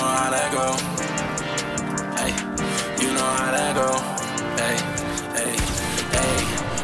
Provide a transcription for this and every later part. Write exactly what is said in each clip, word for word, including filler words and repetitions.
know how that go. Hey, you know how that go. Hey, hey, hey,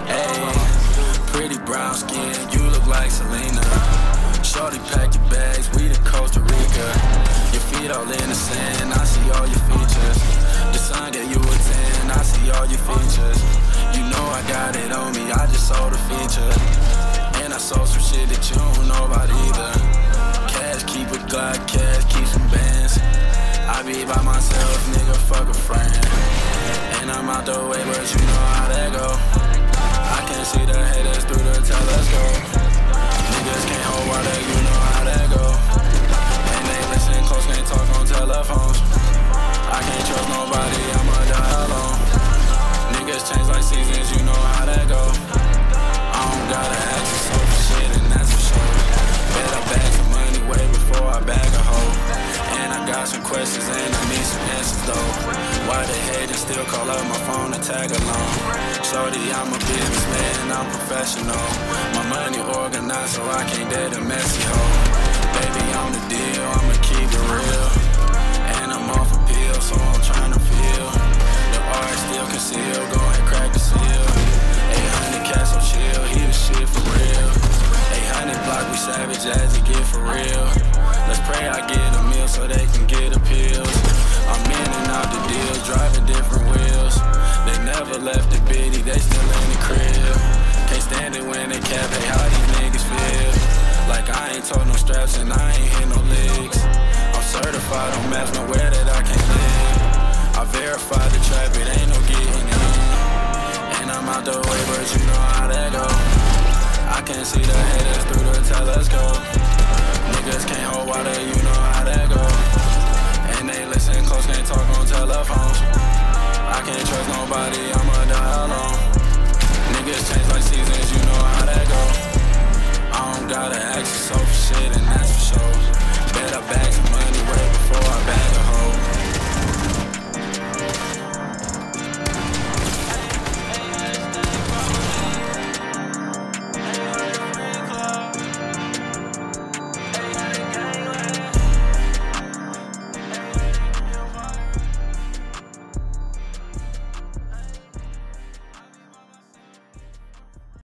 hey. Pretty brown skin, you look like Selena. Shorty, pack your bags, we to Costa Rica. Your feet all in the sand, I see all your features. The sun gave you a ten, I see all your features. You know I got it on me, I just saw the feature. And I saw some shit that you don't know about either. Cash, keep a Glock, cash, keep some bands. I be by myself, nigga, fuck a friend. And I'm out the way, but you know how that go. I can see the haters through the telescope. Niggas can't hold water, you know how that go. And they listen close, can't talk on telephones. I can't trust nobody, I'ma die alone. Niggas change like seasons, you know how that go. I don't gotta ask you so for shit, and that's for sure. Better bag some money way before I bag a hoe. And I got some questions and I need some answers though. Why they hate and still call up my phone and tag along? Shorty, I'm a businessman, I'm professional. My money organized so I can't date a messy hoe. Baby, I'm the deal, I'ma keep it real. And I'm off a pill, so I'm trying to feel. The art still concealed, go and crack the seal. eight hundred cats so chill, he the shit for real. eight hundred block, we savage as it get for real. Let's pray I get a meal so they can get appeals. I'm in and out the deals, driving different wheels. They never left the bitty, they still in the crib. Can't stand it when they cap, hey, how these niggas feel. Like I ain't told no straps and I ain't hit no legs. I'm certified on maps, nowhere that I can't live. I verified the trap, it ain't no getting in. And I'm out the way, but you know how that go. I can see the haters through the telescope. Niggas can't hold water, you know how that go. And they listen close, can't talk on telephones. I can't trust nobody.